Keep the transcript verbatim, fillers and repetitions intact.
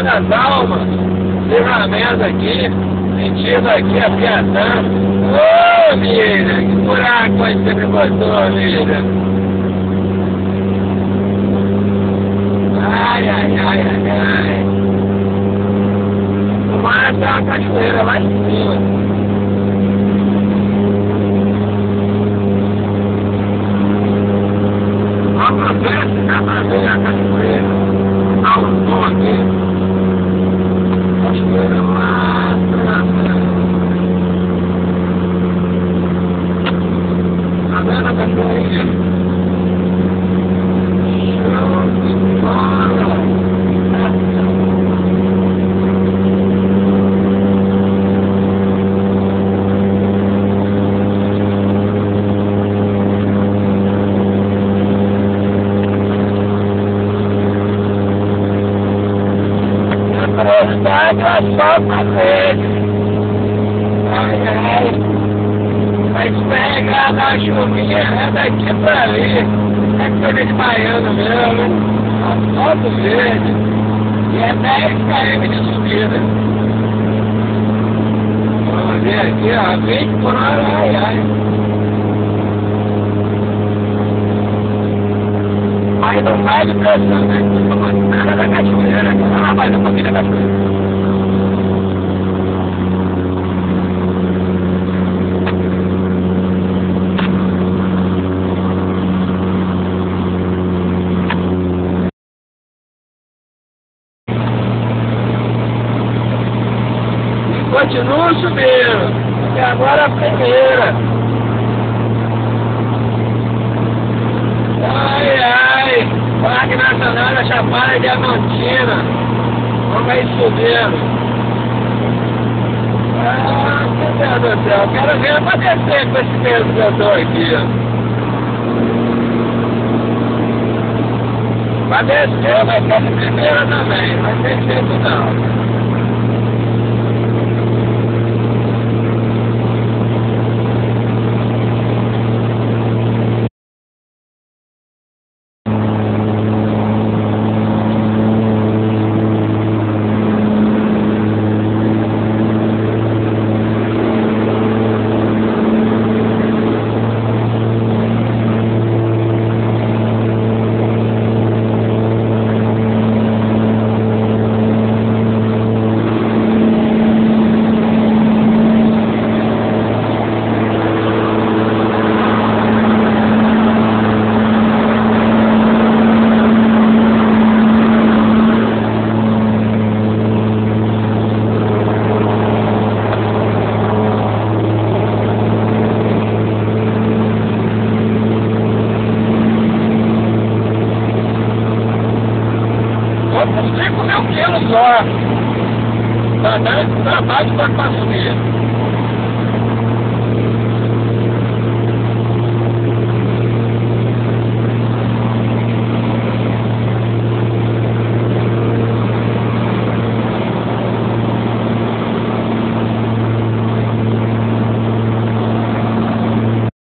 das almas, livramento aqui, sentido aqui a Piatã. Ô, Miriam, que buraco aí você me botou, Miriam. Ai, ai, ai, ai, ai. O mar tá uma cachoeira lá em cima. Acontece que a ver a cachoeira. Há um som aqui. Cachoeira lá, tá vendo a cachoeira? Show de bola! Prestado só pra ver. Ai, ai. Mas pega da chuvinha, é daqui pra ali. É coisa de baiano mesmo. Asfalto verde. E é dez quilômetros de subida. Vamos ver aqui, ó. vinte por hora, ai, ai. Mas não vai de pressão, né? Nada da cachoeira. Ah, mais um pouquinho da cachoeira. Continua subindo, e agora a primeira. Ai, ai, Parque Nacional da Chapada Diamantina. Vamos aí subindo. Ah, meu Deus do céu, quero ver pra descer com esse peso que eu tô aqui. Pra descer vai ser de primeira também, não vai ter jeito não. cinco mil quilos só. Tá dando trabalho para subir.